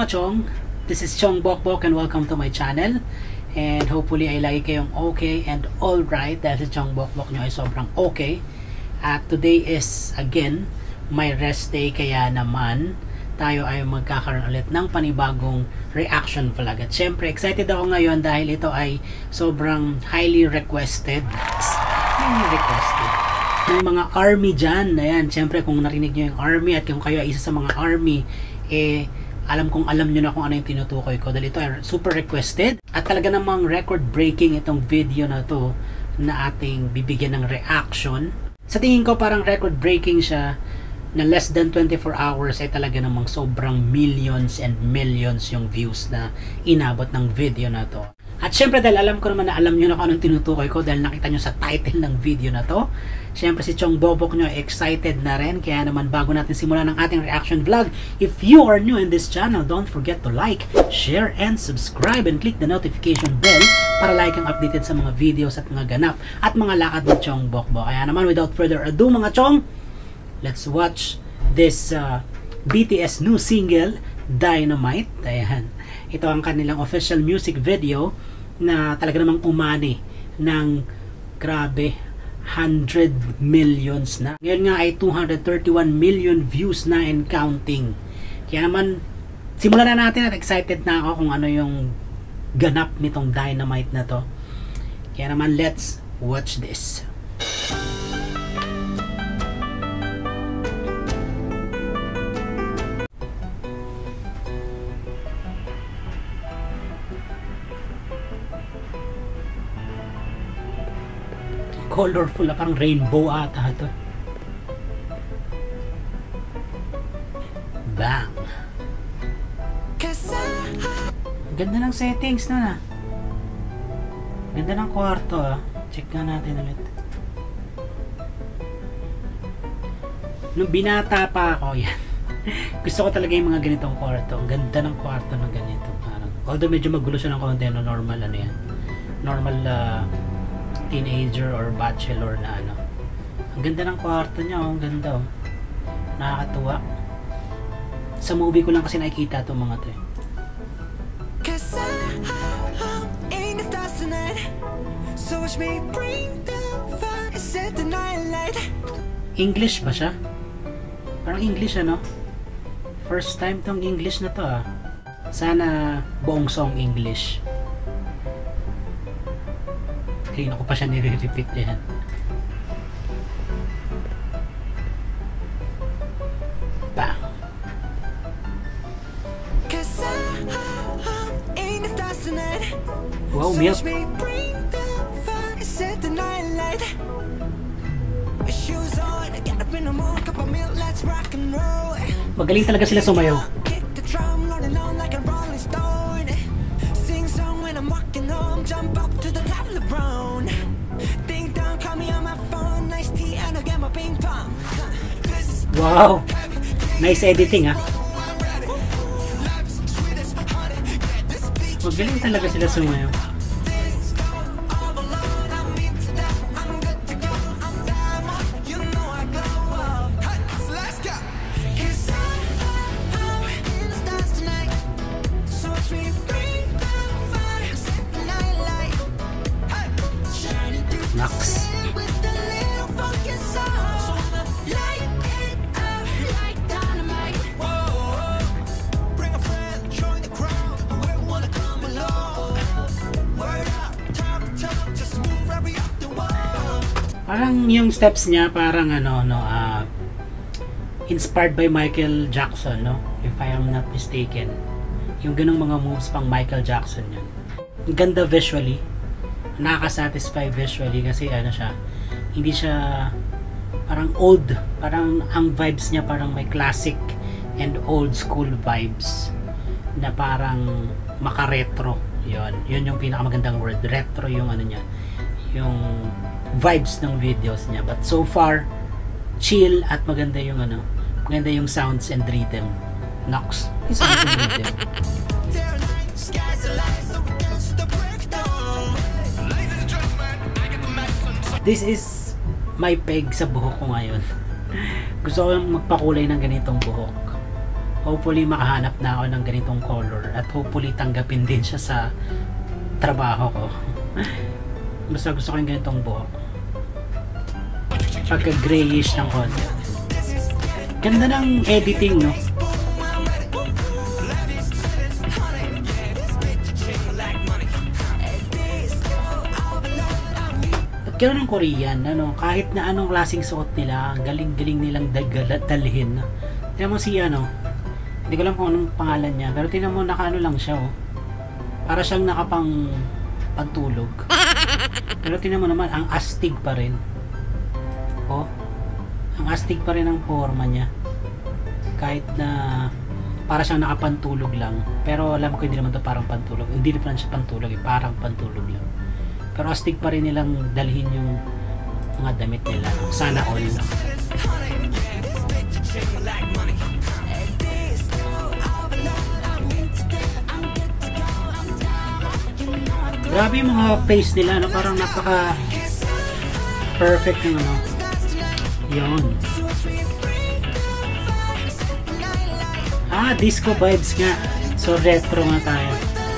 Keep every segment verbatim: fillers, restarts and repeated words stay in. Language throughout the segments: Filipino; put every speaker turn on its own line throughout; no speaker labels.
Chong! This is Tsong Bokbok and welcome to my channel. And hopefully ay lagi kayong okay and alright dahil si Tsong Bokbok nyo ay sobrang okay. At today is again my rest day, kaya naman tayo ay magkakaroon ulit ng panibagong reaction vlog. At syempre excited ako ngayon dahil ito ay sobrang highly requested. Highly requested ng mga army dyan. Ayan, syempre kung narinig nyo yung army at kung kayo ay isa sa mga army, eh alam kong alam nyo na kung ano yung tinutukoy ko dahil ito ay super requested at talaga namang record breaking itong video na to na ating bibigyan ng reaction. Sa tingin ko parang record breaking siya na less than twenty-four hours ay talaga namang sobrang millions and millions yung views na inabot ng video na to. At syempre dahil alam ko naman na alam nyo na kung anong tinutukoy ko dahil nakita nyo sa title ng video na to, syempre si Tsong Bokbok nyo excited na rin. Kaya naman bago natin simulan ng ating reaction vlog, if you are new in this channel, don't forget to like, share, and subscribe and click the notification bell para like ang updated sa mga videos at mga ganap at mga lakad ng Tsong Bokbok. Kaya naman without further ado mga Chong, let's watch this uh, B T S new single, Dynamite. Ayan. Ito ang kanilang official music video na talaga namang umani ng grabe one hundred millions na. Ngayon nga ay two hundred thirty-one million views na and counting. Kaya naman simulan na natin at excited na ako kung ano yung ganap nitong Dynamite na to. Kaya naman let's watch this. Colorful na parang rainbow ata ito. Bang! Ganda ng settings na na. Ganda ng kwarto ah. Check nga natin ulit. Nung binata pa ako, yan. Gusto ko talaga yung mga ganitong kwarto. Ang ganda ng kwarto na ganito. Parang, although medyo magulo siya ng konti, no, normal ano yan. Normal uh, teenager or bachelor na ano. Ang ganda ng kwarto niya, oh. Ang ganda oh. Nakakatuwa. Sa movie ko lang kasi nakikita itong mga to eh. English ba siya? Parang English ano? First time tong English na to ah. Sana buong song English. Kaya ako pa siya nire-repeat yan. Bang! Wow, milk! Magaling talaga sila sumayaw. Wow! Nice editing ah. Magaling talaga sila sumayaw. Naks. Parang yung steps niya parang ano no uh, inspired by Michael Jackson, no, if I am not mistaken. Yung ganung mga moves pang Michael Jackson yun. Ang ganda visually, nakaka-satisfy visually kasi ano siya, hindi siya parang old, parang ang vibes niya parang may classic and old school vibes na parang maka-retro. Yun, yun yung pinakamagandang word, retro yung ano niya, yung vibes ng videos niya. But so far chill at maganda yung ano, maganda yung sounds and rhythm. Nox, isa yung rhythm. This is my peg sa buhok ko ngayon. Gusto ko magpakulay ng ganitong buhok. hopefully makahanap na ako ng ganitong color at hopefully tanggapin din siya sa trabaho ko. Basta gusto ko yung ganitong buhok, pagka grayish ng konti. Ganda ng editing, no? Gano'n ng Korean, ano, kahit na anong klaseng suot nila, galing-galing nilang dalhin. Tingnan mo si, ano, hindi ko alam kung anong pangalan niya, pero tingnan mo, naka-ano lang siya, oh. Para siyang nakapang pantulog. Pero tingnan mo naman, ang astig pa rin. Oh, ang astig pa rin ang forma niya. Kahit na para siyang nakapantulog lang. Pero alam ko hindi naman to parang pantulog. Hindi naman siya pantulog, eh, parang pantulog lang. Pero astig pa rin nilang dalhin yung mga damit nila. Sana all. Grabe yung mga face nila, no? Parang napaka perfect yung ano. Yun. Ah, disco vibes nga. So retro nga tayo.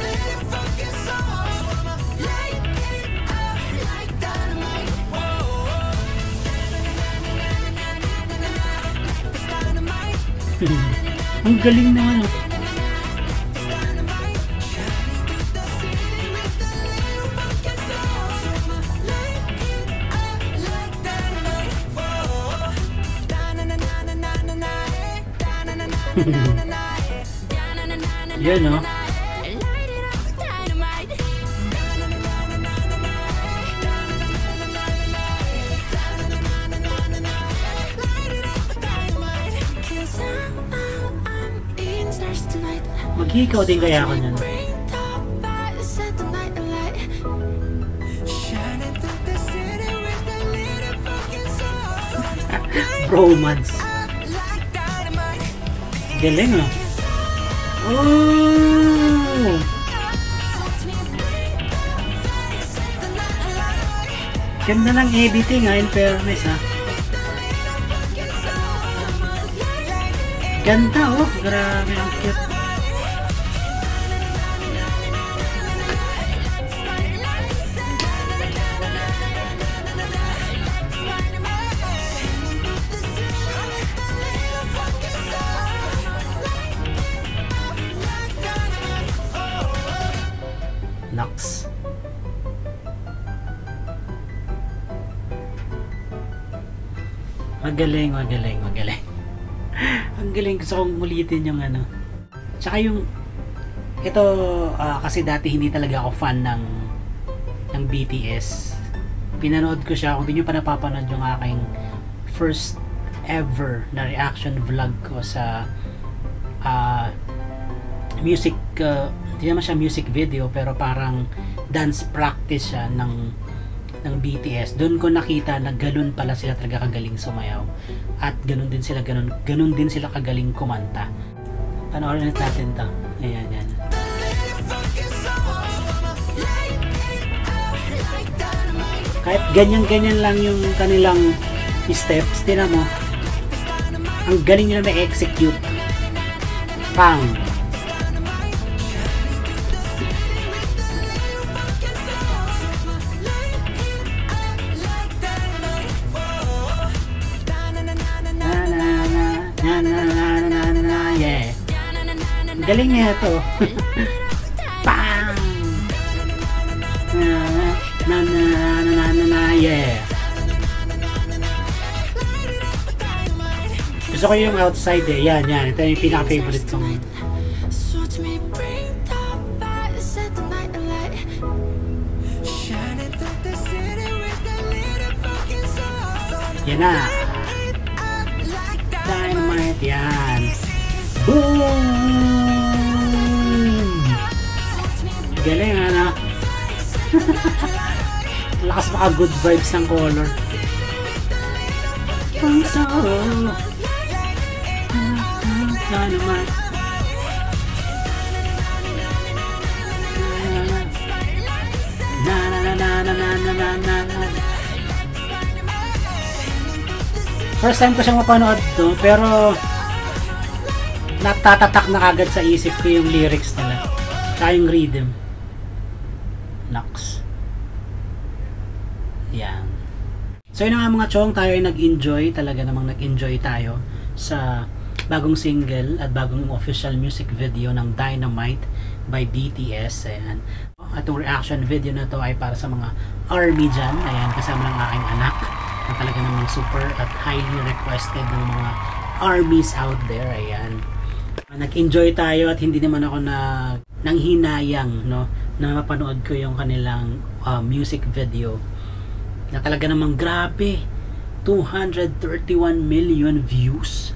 Ang galing naman, oh. Yan, no? Maghikaw din kaya ako niyan. Bromance. Galing, oh. Oh! Ganda ng editing, ha, in fairness, ha. Ganda, oh. Grabe, ang cute. Naks. Magaling, magaling, magaling. Ang galing, gusto kong ulitin yung ano. Tsaka yung ito, uh, kasi dati hindi talaga ako fan ng ng B T S. Pinanood ko siya, kung hindi nyo pa napapanood yung aking first ever na reaction vlog ko sa uh, music uh, hindi naman siya music video, pero parang dance practice siya ng ng B T S. Doon ko nakita na ganun pala sila talaga kagaling sumayaw. At ganun din sila ganun, ganun din sila kagaling kumanta. Panoorin natin 'to. Ayan, yan. Kahit ganyan-ganyan lang yung kanilang steps, tingnan mo. Ang galing nila na-execute. Pang. Yeah. Galing niya ito. Bang! Na na na na na na yeah. Gusto ko yung outside, eh. Yan, yan. Ito yung pinaka-favorite kong. Yan na. Dynamite, yan. Boom! Galing, ano? Lakas maka good vibes ng color. Pang solo. Dynamite. Na na na na na na na na na. First time ko siyang mapanood to, pero natatatak na kagad sa isip ko yung lyrics nila. Tsaka yung rhythm. Naks. Yan. So yun nga mga chong, tayo ay nag-enjoy. Talaga namang nag-enjoy tayo sa bagong single at bagong official music video ng Dynamite by B T S. Ayan. Atong reaction video na to ay para sa mga ARMY dyan. Ayan, kasama ng aking anak na talaga namang super at highly requested ng mga ARMYs out there. Ayan. Nag-enjoy tayo at hindi naman ako na nanghinayang, no, na mapanood ko yung kanilang uh, music video na talaga namang grabe, two hundred thirty-one million views,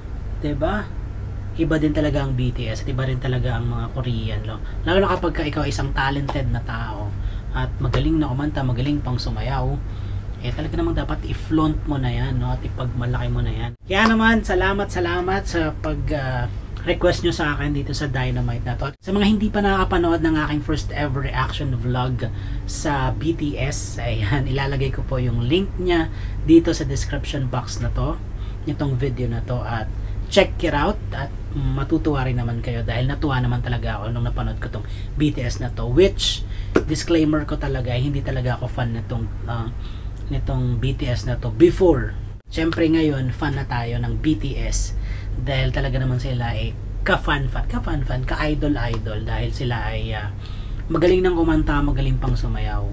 diba? Iba din talaga ang B T S at iba rin talaga ang mga Korean, no? Lalo na kapag ka ikaw isang talented na tao at magaling na kumanta, magaling pang sumayaw, eh talaga namang dapat i-flaunt mo na yan, no? At ipagmalaki mo na yan. Kaya naman, salamat salamat sa pag uh, request nyo sa akin dito sa Dynamite na to. Sa mga hindi pa nakakapanood ng aking first ever reaction vlog sa B T S, ayan, ilalagay ko po yung link niya dito sa description box na to, nitong video na to, at check it out at matutuwa rin naman kayo dahil natuwa naman talaga ako nung napanood ko tong B T S na to, which disclaimer ko talaga, hindi talaga ako fan nitong uh, nitong B T S na to before. Siyempre ngayon fan na tayo ng B T S dahil talaga naman sila ay ka-fan-fan, ka-fan-fan, ka-idol-idol dahil sila ay uh, magaling ng kumanta, magaling pang sumayaw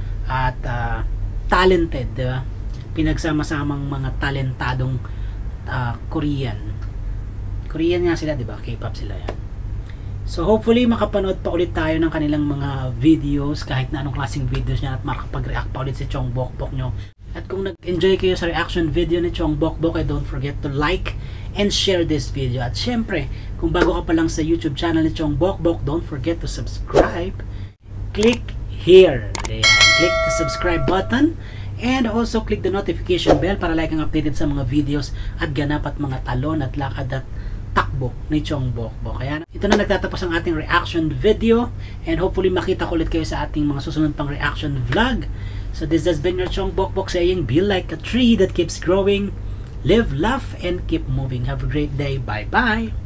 at uh, talented, diba? Pinagsama-samang mga talentadong uh, Korean Korean nga sila, diba? K-pop sila yan. So hopefully makapanood pa ulit tayo ng kanilang mga videos, kahit na anong klaseng videos niya, at makapag-react pa ulit si Tsong Bokbok nyo. At kung nag-enjoy kayo sa reaction video ni Tsong Bokbok, ay don't forget to like and share this video. At syempre, kung bago ka pa lang sa YouTube channel ni Tsong Bokbok, don't forget to subscribe. Click here. Ayan. Click the subscribe button and also click the notification bell para like ang updated sa mga videos at ganap at mga talon at lakad at takbo ni Tsong Bokbok. Kaya ito na nagtatapos ang ating reaction video and hopefully makita ko ulit kayo sa ating mga susunod pang reaction vlog. So this has been your Tsong Bokbok saying, be like a tree that keeps growing, live, laugh, and keep moving. Have a great day. Bye-bye.